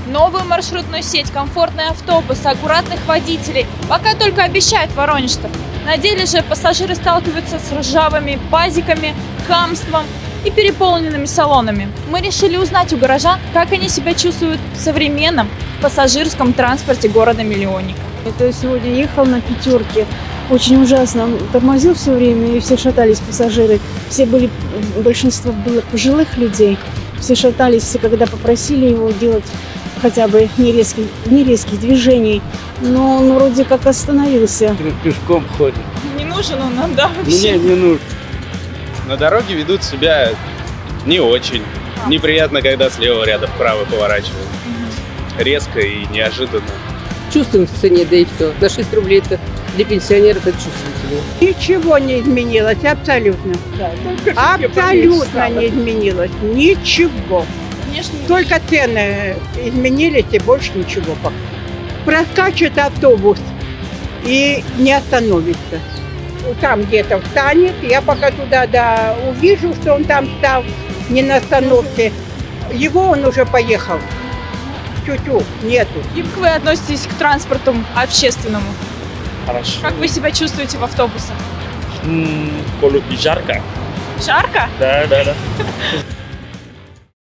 Новую маршрутную сеть, комфортные автобусы, аккуратных водителей. Пока только обещает Воронеж-то. На деле же пассажиры сталкиваются с ржавыми пазиками, хамством и переполненными салонами. Мы решили узнать у горожан, как они себя чувствуют в современном пассажирском транспорте города-миллионника. Это сегодня ехал на пятерке. Очень ужасно. Он тормозил все время, и все шатались пассажиры. Большинство было пожилых людей. Все шатались, все когда попросили его делать хотя бы не резких движений. Но он вроде как остановился. Пешком ходит. Не нужен он нам, да, вообще? Мне не нужен. На дороге ведут себя не очень. Неприятно, когда с левого ряда вправо поворачивают. Резко и неожиданно. Чувствуем в цене, да и все. На 6 рублей это для пенсионеров это чувствительно. Ничего не изменилось, абсолютно. Абсолютно не изменилось. Ничего. Внешне Только цены изменились и больше ничего пока. Проскачет автобус и не остановится. Там где-то встанет. Я пока туда увижу, что он там встал, не на остановке. Его он уже поехал. Тю-тю, нету. И как вы относитесь к транспорту общественному? Хорошо. Как вы себя чувствуете в автобусах? Холодно и жарко. Жарко? Да.